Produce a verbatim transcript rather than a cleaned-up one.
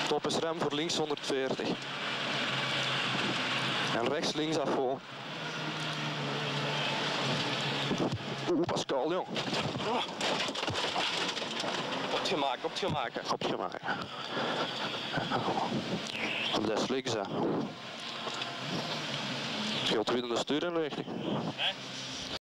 Top is rem voor links honderdveertig. En rechts links af gewoon. Oeh, Pascal, jong. Opgemaakt, opgemaakt. Opgemaakt. Dat is links, hè. Je wilt winnen de sturen, weet je.